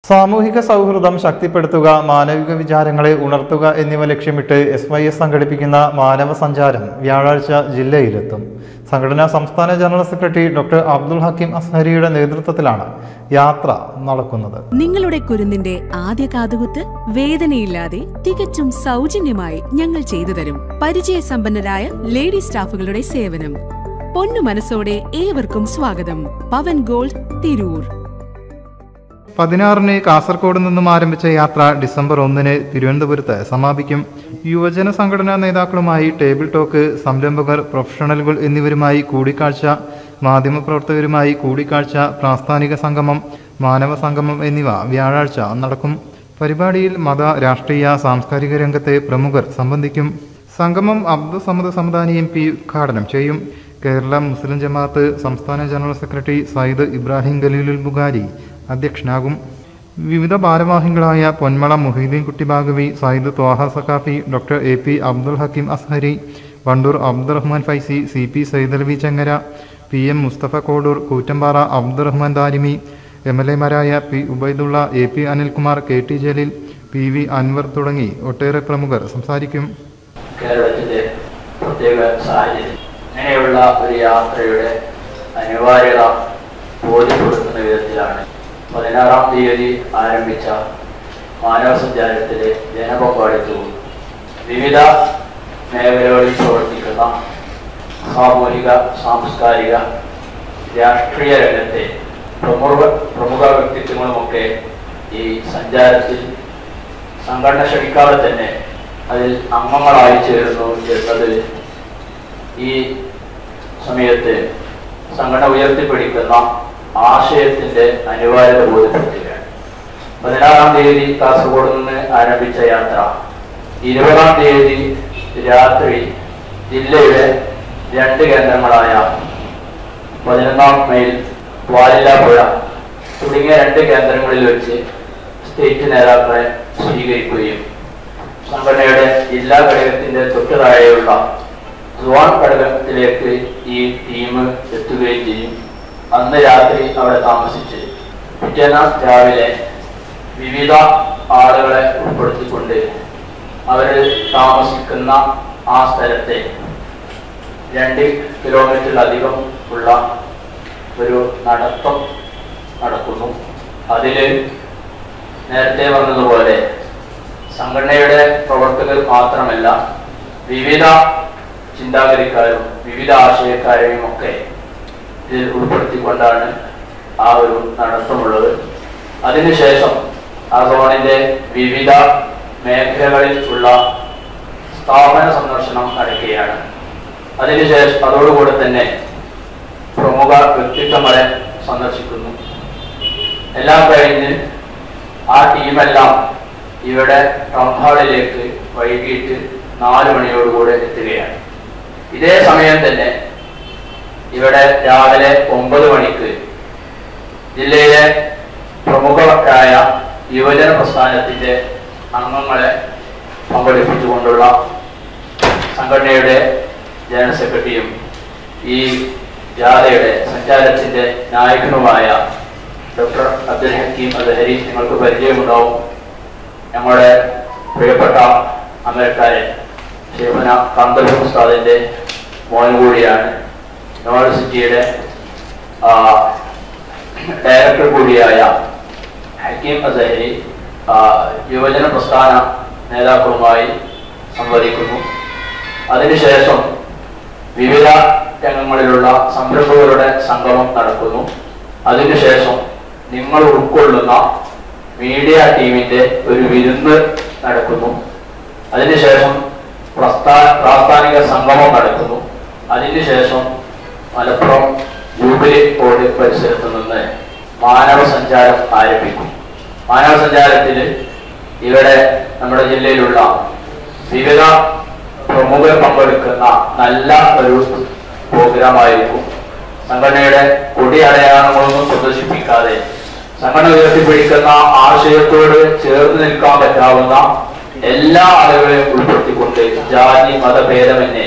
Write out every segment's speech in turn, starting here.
സാമൂഹിക സൗഹൃദം ശക്തിപ്പെടുത്തുക, മാനവിക വിചാരങ്ങളെ ഉണർത്തുക എന്നിവ ലക്ഷ്യമിട്ട് SYS സംഘടിപ്പിക്കുന്ന മാനവ സഞ്ചാരം വ്യാഴാഴ്ച ജില്ലയിലെത്തും. സംഘടനാ സംസ്ഥാന general secretary doctor Abdul Hakeem അസ്ഹരിയുടെ നേതൃത്വത്തിലാണ് യാത്ര നടക്കുന്നത്. നിങ്ങളുടെ കുരുന്നിന്റെ ആദ്യ കാതുകുത്ത് വേദനയില്ലാതെ തികച്ചും സൗജന്യമായി ഞങ്ങൾ ചെയ്തു തരും. പരിചയസമ്പന്നരായ ലേഡി സ്റ്റാഫുകളുടെ സേവനം. പൊന്നു മനസ്സോടെ ഏവർക്കും സ്വാഗതം. പവൻ ഗോൾഡ്, തിരൂർ. 16-ന് കാസർഗോഡ് നിന്നും ആരംഭിച്ച യാത്ര ഡിസംബർ 1-ന് തിരുവനന്തപുരത്ത് സമാപിക്കും. യുവജന സംഘടനാ നേതാക്കളുമായി ടേബിൾ ടോക്ക്, സംരംഭകർ, പ്രൊഫഷണലുകൾ എന്നിവരുമായി കൂടിക്കാഴ്ച, മാധ്യമപ്രവർത്തകരുമായി കൂടിക്കാഴ്ച, പ്രാസ്ഥാനിക സംഗമം, മാനവ സംഗമം എന്നിവ വ്യാഴാഴ്ച നടക്കും. പരിപാടിയിൽ മത, രാഷ്ട്രീയ, സാംസ്കാരിക രംഗത്തെ പ്രമുഖർ സംബന്ധിക്കും. സംഗമം അബ്ദുൽ സമദ് സമദാനി MP ഉദ്ഘാടനം ചെയ്യും. കേരള മുസ്ലിം ജമാഅത്ത് സംസ്ഥാന ജനറൽ സെക്രട്ടറി സയ്യിദ് ഇബ്രാഹിം ഖലീലുൽ ബുഖാരി അധ്യക്ഷനാകും. വിവിധ ഭാരവാഹികളായ Ponmala Muhiyuddin Kutty Baqavi, Sayyid Thaha Saqafi, doctor AP Abdul Hakeem Azhari, Wandoor Abdurahman Faizy, CP Saidalavi Changara, PM Musthafa Kodur, Koottambara Abdurahman Darimi, MLA മാരായ P Ubaidulla, AP Anilkumar, KT Jaleel, PV Anvar തുടങ്ങി ഒട്ടേറെ പ്രമുഖർ സംസാരിക്കും. കേരളത്തിന്റെ പ്രത്യേക സാഹചര്യം ഇങ്ങനെയുള്ള ഒരു യാത്രയുടെ അനിവാര്യത ബോധ്യപ്പെടുത്തുന്ന വിധത്തിലാണ് 16-ാം തീയതി ആരംഭിച്ച മാനവ സഞ്ചാരത്തിലെ ജനപങ്കാളിത്തവും വിവിധ മേഖലകളിൽ പ്രവർത്തിക്കുന്ന സാമൂഹിക, സാംസ്കാരിക, രാഷ്ട്രീയ രംഗത്തെ പ്രമുഖ വ്യക്തിത്വങ്ങളുമൊക്കെ ഈ സഞ്ചാരത്തിൽ സംഘടന ക്ഷണിക്കാതെ തന്നെ അതിൽ അംഗങ്ങളായി ചേരുന്നു എന്നത് ഈ സമയത്ത് സംഘടന ഉയർത്തിപ്പിടിക്കുന്ന ആശയത്തിന്റെ അനിവാര്യത ബോധ്യപ്പെടുത്തുകയാണ്. 16-ാം തീയതി കാസർഗോഡ് നിന്ന് ആരംഭിച്ച യാത്ര 20-ാം തീയതി രാത്രി ജില്ലയുടെ 2 കേന്ദ്രങ്ങളായ 11-ാം മൈൽ, വാലില്ലാപ്പുഴ തുടങ്ങിയ 2 കേന്ദ്രങ്ങളിൽ വെച്ച് സ്റ്റേറ്റ് നേതാക്കളെ സ്വീകരിക്കുകയും സംഘടനയുടെ ജില്ലാ ഘടകത്തിന്റെ തൊട്ടുതാഴെയുള്ള സോൺ ഘടകത്തിലേക്ക് ഈ ടീം എത്തുകയും ചെയ്യും. അന്ന് രാത്രി അവിടെ താമസിച്ച് പിറ്റേന്ന് രാവിലെ വിവിധ ആളുകളെ ഉൾപ്പെടുത്തിക്കൊണ്ട് അവർ താമസിക്കുന്ന ആ സ്ഥലത്തെ 2 കിലോമീറ്ററിലധികം ഉള്ള ഒരു നടത്തം നടക്കുന്നു. അതിൽ നേരത്തെ പറഞ്ഞതുപോലെ സംഘടനയുടെ പ്രവർത്തകർ മാത്രമല്ല, വിവിധ ചിന്താഗതിക്കാരും വിവിധ ആശയക്കാരെയും ഒക്കെ ഇതിൽ ഉൾപ്പെടുത്തിക്കൊണ്ടാണ് ആ ഒരു നടത്തമുള്ളത്. അതിനുശേഷം ആ സോണിന്റെ വിവിധ മേഖലകളിൽ ഉള്ള സ്ഥാപന സന്ദർശനം നടക്കുകയാണ്. അതിനുശേഷം അതോടുകൂടെ തന്നെ പ്രമുഖ വ്യക്തിത്വങ്ങളെ സന്ദർശിക്കുന്നു. എല്ലാം കഴിഞ്ഞ് ആ ടീമെല്ലാം ഇവിടെ ടൗൺ ഹാളിലേക്ക് വൈകിട്ട് 4 മണിയോടുകൂടെ എത്തുകയാണ്. ഇതേ സമയം തന്നെ ഇവിടെ രാവിലെ 9 മണിക്ക് ജില്ലയിലെ പ്രമുഖരായ യുവജന പ്രസ്ഥാനത്തിന്റെ അംഗങ്ങളെ പങ്കെടുപ്പിച്ചുകൊണ്ടുള്ള സംഘടനയുടെ ജനറൽ സെക്രട്ടറിയും ഈ ജാഥയുടെ സഞ്ചാരത്തിന്റെ നായകനുമായ ഡോക്ടർ അബ്ദുൽ ഹക്കീം അസ്ഹരി നിങ്ങൾക്ക് പരിചയമുണ്ടാവും. ഞങ്ങളുടെ പ്രിയപ്പെട്ട അമരക്കാരൻ ഷെയ്ഖുന കാന്തൽ ഉസ്താദിന്റെ മോൻ കൂടിയാണ്. യൂണിവേഴ്സിറ്റിയുടെ ഡയറക്ടർ കൂടിയായ ഹക്കീം അസ്ഹരി യുവജന പ്രസ്ഥാന നേതാക്കളുമായി സംവദിക്കുന്നു. അതിനുശേഷം വിവിധ രംഗങ്ങളിലുള്ള സംരംഭകരുടെ സംഗമം നടക്കുന്നു. അതിനുശേഷം നിങ്ങൾ ഉൾക്കൊള്ളുന്ന മീഡിയ ടീമിന്റെ ഒരു വിരുന്ന് നടക്കുന്നു. അതിനുശേഷം പ്രാസ്ഥാനിക സംഗമം നടക്കുന്നു. അതിനുശേഷം മലപ്പുറം ജൂബിലി റോഡ് പരിസരത്ത് നിന്ന് മാനവ സഞ്ചാരം ആരംഭിക്കും. മാനവ സഞ്ചാരത്തിൽ ഇവിടെ നമ്മുടെ ജില്ലയിലുള്ള വിവിധ പ്രമുഖർ പങ്കെടുക്കുന്ന നല്ല ഒരു പ്രോഗ്രാമായിരിക്കും. സംഘടനയുടെ കൊടി അടയാളങ്ങളൊന്നും പ്രദർശിപ്പിക്കാതെ സംഘടന ഉയർത്തിപ്പിടിക്കുന്ന ആശയത്തോട് ചേർന്ന് നിൽക്കാൻ പറ്റാവുന്ന എല്ലാ ആളുകളെയും ഉൾപ്പെടുത്തിക്കൊണ്ട് ജാതി മതഭേദമെന്നെ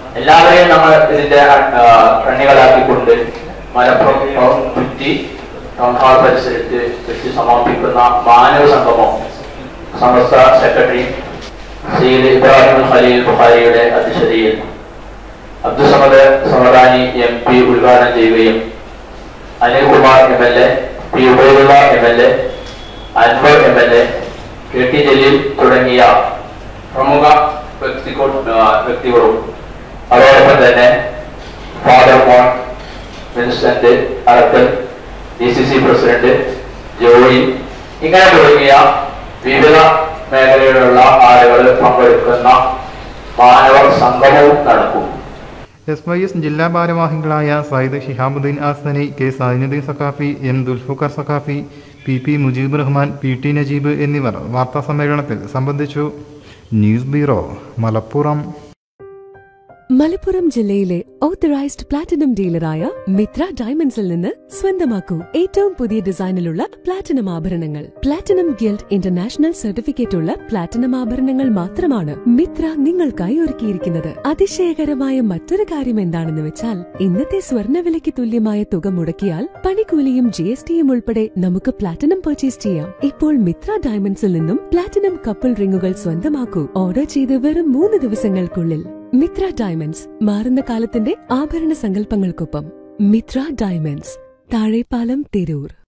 എല്ലാവരെയും നമ്മൾ ഇതിന്റെ കണ്ണികളാക്കിക്കൊണ്ട് മലപ്പുറം ചുറ്റി ടൗൺ ഹാൾ പരിസരത്ത് വെച്ച് സമാപിക്കുന്ന മാനവ സംഗമം സമസ്ത സെക്രട്ടറി സയ്യിദ് ഇബ്രാഹിം ഖലീൽ ബുഖാരിയുടെ അധ്യക്ഷതയിൽ അബ്ദുസമദ് സമദാനി MP ഉദ്ഘാടനം ചെയ്യുകയും അനിൽകുമാർ MLA, പി Ubaidulla MLA, Anvar MLA, KT Jaleel തുടങ്ങിയ പ്രമുഖ വ്യക്തികളും അതോടൊപ്പം തന്നെ father Mon Vincent Arakkal, DCC president Joy, ഇങ്ങനെ തുടങ്ങിയ വിവിധ മേഖലയിലുള്ള ആളുകൾ പങ്കെടുക്കുന്ന മാനവ സംഗമവും നടക്കും. SYS ജില്ലാ ഭാരവാഹികളായ Sayyid Shihabuddin ആസ്തനി, K Zainuddin Saqafi, N ദുൽഫുഖർ Saqafi, PP Mujeeb Rahman, PT Najeeb എന്നിവർ വാർത്താ സമ്മേളനത്തിൽ സംബന്ധിച്ചു. News bureau, Malappuram. മലപ്പുറം ജില്ലയിലെ ഓത്തറൈസ്ഡ് പ്ലാറ്റിനം ഡീലറായ മിത്ര ഡയമണ്ട്സിൽ നിന്ന് സ്വന്തമാക്കൂ ഏറ്റവും പുതിയ ഡിസൈനിലുള്ള പ്ലാറ്റിനം ആഭരണങ്ങൾ. പ്ലാറ്റിനം ഗിൽഡ് ഇന്റർനാഷണൽ സർട്ടിഫിക്കറ്റ് ഉള്ള പ്ലാറ്റിനം ആഭരണങ്ങൾ മാത്രമാണ് മിത്ര നിങ്ങൾക്കായി ഒരുക്കിയിരിക്കുന്നത്. അതിശയകരമായ മറ്റൊരു കാര്യം എന്താണെന്ന് വെച്ചാൽ, ഇന്നത്തെ സ്വർണ്ണവിലയ്ക്ക് തുല്യമായ തുക മുടക്കിയാൽ പണിക്കൂലിയും GSTയും ഉൾപ്പെടെ നമുക്ക് പ്ലാറ്റിനം പർച്ചേസ് ചെയ്യാം. ഇപ്പോൾ മിത്ര ഡയമണ്ട്സിൽ നിന്നും പ്ലാറ്റിനം കപ്പിൾ റിംഗുകൾ സ്വന്തമാക്കൂ. ഓർഡർ ചെയ്ത് വെറും 3 ദിവസങ്ങൾക്കുള്ളിൽ. മിത്ര ഡയമണ്ട്സ്, മാറുന്ന കാലത്തിന്റെ ആഭരണ സങ്കല്പങ്ങൾക്കൊപ്പം. മിത്ര ഡയമണ്ട്സ്, താഴെപ്പാലം, തിരൂർ.